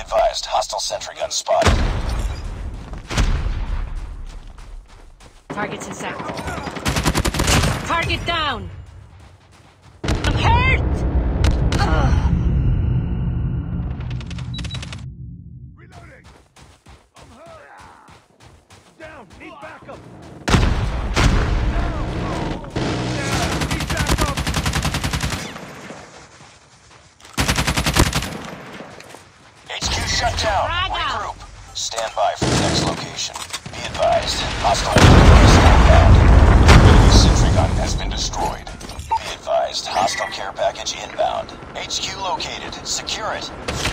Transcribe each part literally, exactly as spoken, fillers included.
advised, hostile sentry gun spotted. Target's in sight. Target down! I'm hurt! Ugh. Reloading! I'm hurt! Down! Need backup! Shut down. Regroup. Stand by for the next location. Be advised, hostile inbound. Enemy sentry gun has been destroyed. Be advised, hostile care package inbound. H Q located. Secure it.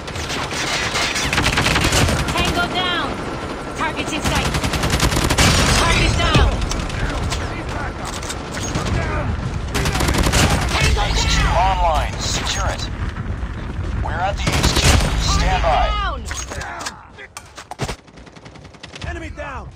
Tango down. Target's in sight. Target down. Tango H Q down. online. Secure it. We're at the H Q. Stand by. Enemy down!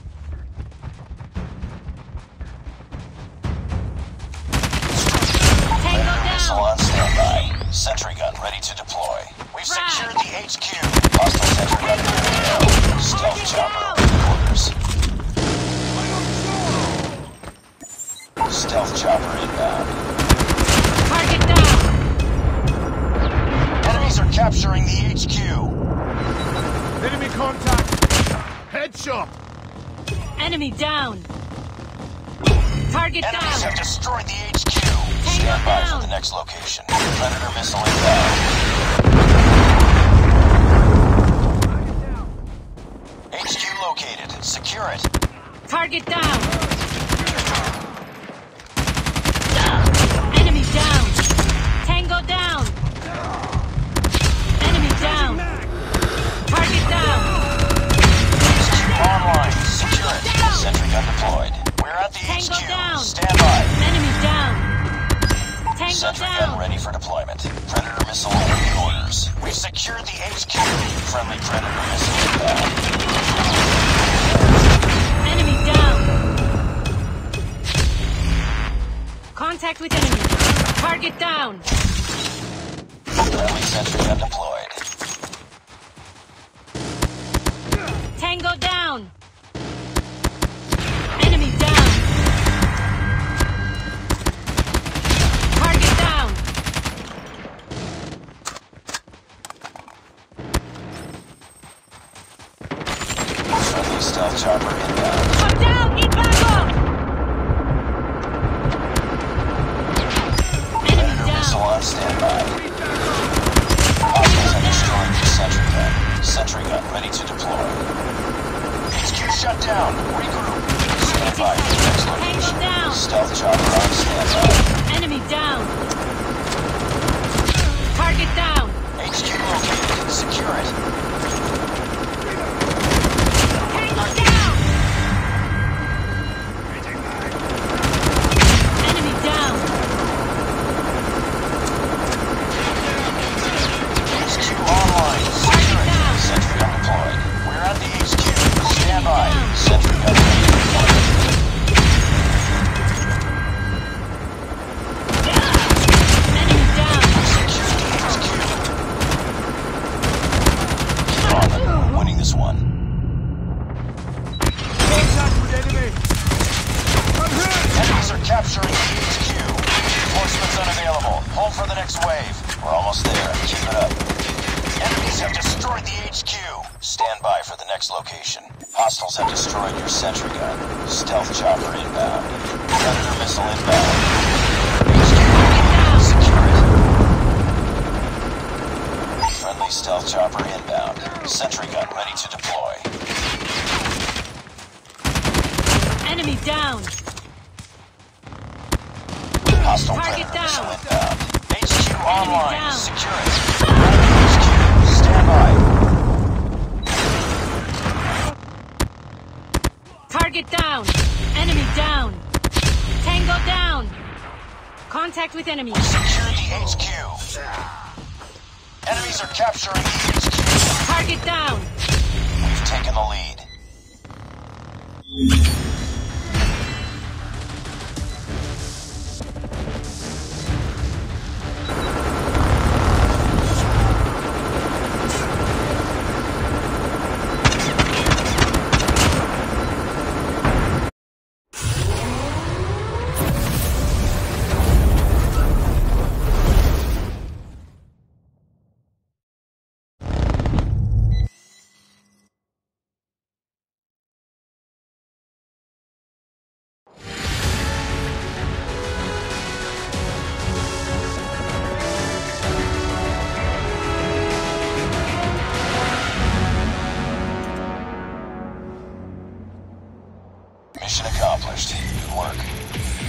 Tango down! Missile on standby. Sentry gun ready to deploy. We've Frag. secured the H Q. Hostile sentry gun ready to go. Stealth chopper orders. Stealth chopper inbound. Target down! Enemies are capturing the H Q. Enemy contact! Headshot! Enemy down! Target Enemies down! have destroyed the H Q. Stand by down. for the next location. Predator missile inbound. H Q located. Secure it. Target down! Enemy down! Tango down! Enemy down! Target down! H Q online. Secure it. Sentry gun deployed. We're at the Tango H Q. down. Stand by. Enemy down! Tango Sentry down! gun ready for deployment. Predator missile awaiting orders. We've secured the H Q. Friendly Predator missile inbound. Enemy down! Contact with enemy. Target down! Friendly sentry gun deployed. Tango down! Enemy down! Target down! Friendly stealth chopper inbound. I'm down! Need backup! Enemy Predator missile down! on standby. Hostiles have destroyed the sentry gun. Sentry gun ready to deploy. H Q shut down. Regroup. Stand by for the next location. down. Stealth chopper on standby. Enemy down! Target down! H Q located. Secure it. Tango down! Enemy down! H Q online. Secure it. down. Sentry gun deployed. We're at the H Q. Stand by. down. Sentry gun ready to deploy. Enemy down! Secure the H Q. Keep on them. We're winning this one. Contact with enemy! I'm hit! Enemies are capturing the H Q. Reinforcements unavailable. Hold for the next wave. We're almost there. Keep it up. Enemies have destroyed the H Q. Stand by for the next location. Hostiles have destroyed your sentry gun. Stealth chopper inbound. Predator missile inbound. H Q located. Secure it. Friendly stealth chopper inbound. Sentry gun ready to deploy. Enemy down! Hostile Target predator missile down. inbound. H Q online. down. Secure it. H Q. Stand by. Target down! Enemy down! Tango down! Contact with enemy. Secure the H Q. Enemies are capturing the H Q. Target down! We've taken the lead. Mission accomplished. Good work.